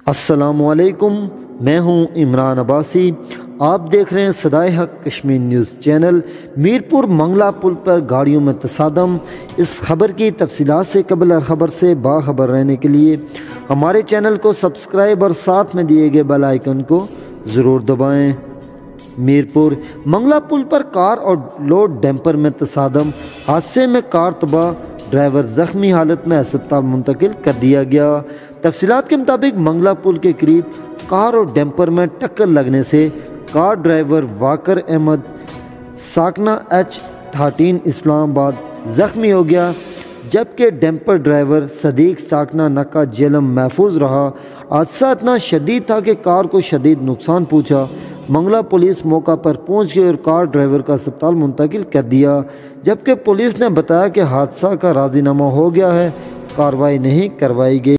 السلام علیکم، میں ہوں عمران عباسی۔ آپ دیکھ رہے ہیں صدائے حق کشمیر نیوز چینل۔ میرپور منگلا پل پر گاڑیوں میں تصادم۔ اس خبر کی تفصیلات سے قبل ہر خبر سے باخبر رہنے کے لیے ہمارے چینل کو سبسکرائب اور ساتھ میں دیے گئے بیل آئیکن کو ضرور دبائیں۔ میرپور منگلا پل پر کار اور لوڈ ڈمپر میں تصادم۔ حادثے میں کار تباہ، ڈرائیور زخمی حالت میں ہسپتال منتقل کر دیا گیا۔ تفصیلات کے مطابق منگلا پل کے قریب کار اور ڈمپر میں ٹکر لگنے سے کار ڈرائیور واقر احمد ساکنہ H13 اسلام آباد زخمی ہو گیا، جبکہ ڈمپر ڈرائیور صدیق ساکنہ نکا جہلم محفوظ رہا۔ حادثہ اتنا شدید تھا کہ کار کو شدید نقصان پہنچا۔ منگلا پولیس موقع پر پہنچ گئی اور کار ڈرائیور کا ہسپتال منتقل کر دیا، جبکہ پولیس نے بتایا کہ حادثہ کا راضی نامہ ہو گیا ہے، کارروائی نہیں کروائی گئی۔